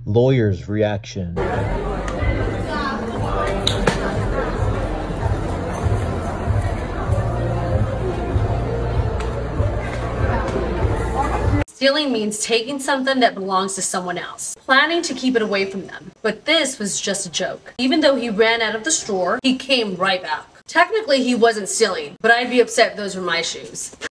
lawyer's reaction. Stealing means taking something that belongs to someone else, planning to keep it away from them. But this was just a joke. Even though he ran out of the store, he came right back. Technically, he wasn't stealing, but I'd be upset if those were my shoes.